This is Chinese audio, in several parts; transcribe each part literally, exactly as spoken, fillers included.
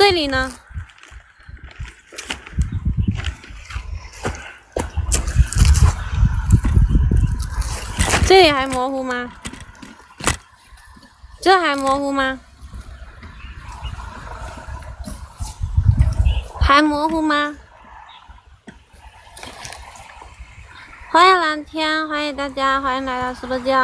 这里呢？这里还模糊吗？这还模糊吗？还模糊吗？欢迎蓝天，欢迎大家，欢迎来到直播间。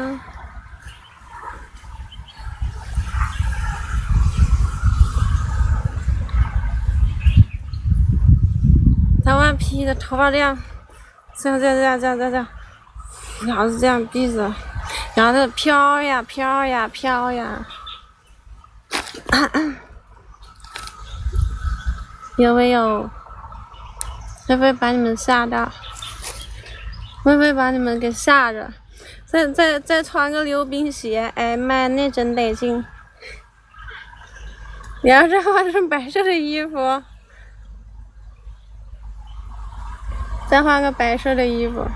头发披的头发这样，这样这样这样这样这样，然后是这样闭着，然后它飘呀飘呀飘呀。有没有？会不会把你们吓到？会不会把你们给吓着？再再再穿个溜冰鞋，哎妈，那真得劲！然后再换成白色的衣服，再换个白色的衣服。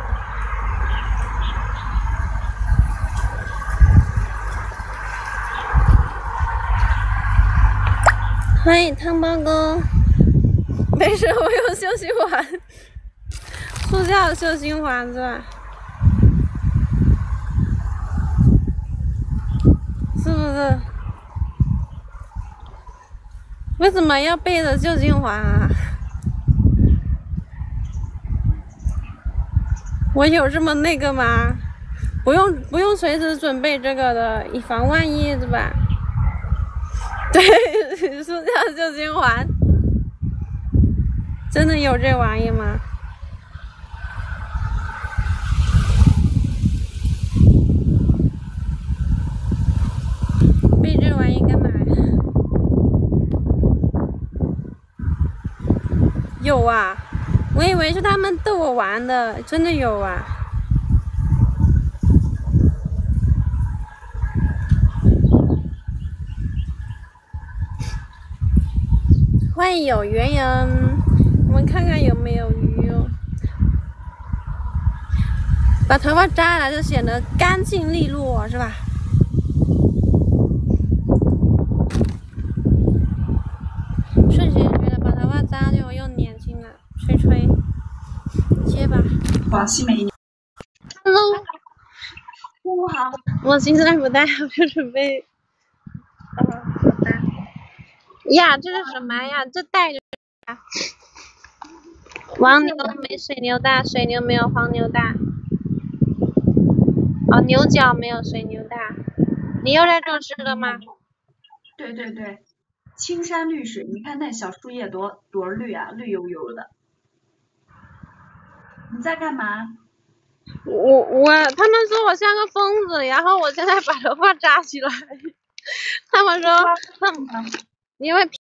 欢迎汤包哥，没事，我有休息环，速效休息环是吧？是不是？为什么要背着救心环啊？我有这么那个吗？不用不用随时准备这个的，以防万一是吧？对，速效救心环，真的有这玩意吗？背这玩意干嘛呀？有啊，我以为是他们逗我玩的，真的有啊。欢迎有缘人，我们看看有没有鱼哦。把头发扎了就显得干净利落，是吧？瞬间觉得把头发扎就又年轻了，吹吹，接吧。 广西美女 Hello， 中午好。 我现在不戴，我就准备。哦，好的。呀，这是什么呀？这戴着呀？黄牛没水牛大，水牛没有黄牛大。哦，牛角没有水牛大。你又在做吃的吗？ 对对对，青山绿水，你看那小树叶多多绿啊，绿油油的。你在干嘛？ 我我他们说我像个疯子，然后我现在把头发扎起来。他们说他们因为。